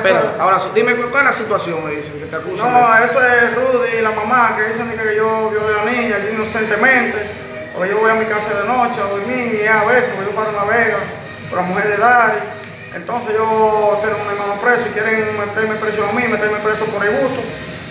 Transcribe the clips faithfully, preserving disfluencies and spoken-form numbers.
Pero, ahora, dime cuál es la situación, me dicen, que te acusan. No, eso es Rudy y la mamá que dicen que yo violé a la niña inocentemente. Porque yo voy a mi casa de noche a dormir y a veces, porque yo paro en La Vega por la mujer de Dari. Entonces yo tengo un hermano preso y quieren meterme preso a mí, meterme preso por el gusto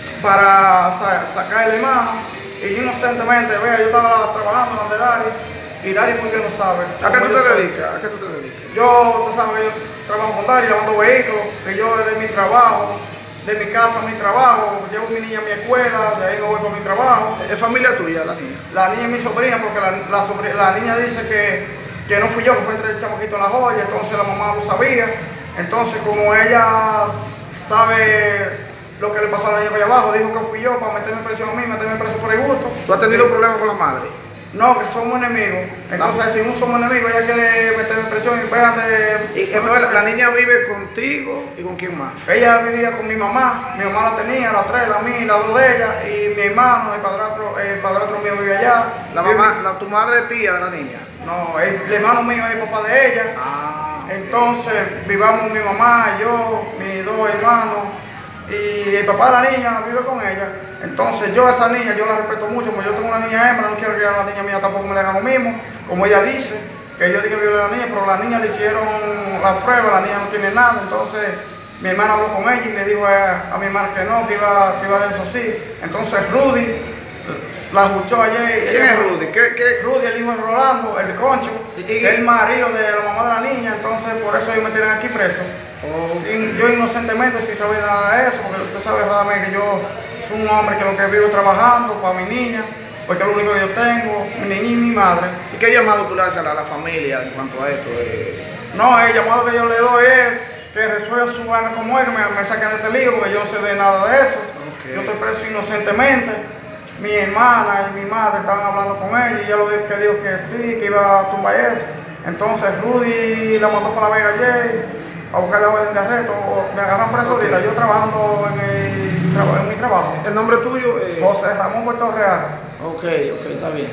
para sa sacar el hermano. Y inocentemente, vea, yo estaba trabajando donde Dari y Dari muy bien lo sabe. ¿A qué tú te dedicas? ¿A qué tú te dedicas? Yo, tú sabes, yo trabajo con Dari lavando vehículos, que yo desde mi trabajo, de mi casa a mi trabajo, llevo a mi niña a mi escuela, de ahí me voy con mi trabajo. ¿Es familia tuya la niña? La niña es mi sobrina, porque la, la, sobr la niña dice que, que no fui yo, que fue entre el chamaquito en La Joya, entonces la mamá lo sabía. Entonces, como ella sabe lo que le pasó a la niña allá abajo, dijo que fui yo para meterme presión a mí, meterme preso por el gusto. ¿Tú has tenido problemas con la madre? No, que somos enemigos. Entonces, no. Si no somos enemigos, ella quiere meterme presión y vean de... ¿Y entonces la niña vive contigo y con quién más? Ella vivía con mi mamá, mi mamá la tenía, las tres, la mía y la dos de ella, y mi hermano, el padrastro, el padrastro mío vive allá. ¿La mamá, la, tu madre es tía de la niña? No, el, el hermano mío es el papá de ella. Ah. Entonces, vivamos mi mamá, yo, mis dos hermanos, y el papá de la niña vive con ella. Entonces yo a esa niña yo la respeto mucho, porque yo tengo una niña hembra, no quiero que a la niña mía tampoco me le haga lo mismo, como ella dice, que yo dije que violé a la niña, pero la niña le hicieron la prueba, la niña no tiene nada. Entonces mi hermana habló con ella y le dijo a, a mi hermana que no, que iba, que iba a eso así. Entonces Rudy la escuchó ayer. ¿Quién es Rudy? ¿Qué, qué? Rudy, el hijo de Rolando, el concho, que es el marido de la mamá de la niña, entonces por eso ellos me tienen aquí preso. Oh. Sin, yo inocentemente sin saber nada de eso, porque usted sabe realmente que yo soy un hombre que lo que vivo trabajando para mi niña, porque es lo único que yo tengo, mi niña y mi madre. ¿Y qué llamado tú le haces a la familia en cuanto a esto? Eh? No, el llamado que yo le doy es que resuelva su vaina como él, me, me saquen de este lío, porque yo no sé de nada de eso. Okay. Yo estoy preso inocentemente. Mi hermana y mi madre estaban hablando con ella y ella lo que dijo que sí, que iba a tumbar eso. Entonces Rudy la mandó para La Vega ayer a buscar la orden de arresto. Me agarran preso ahorita, okay. Yo trabajando en, el, en mi trabajo. ¿El nombre tuyo? Eh... José Ramón Puerto Real. Ok, ok, está bien.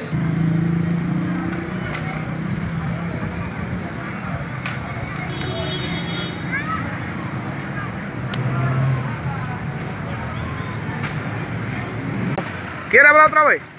¿Quiere hablar otra vez?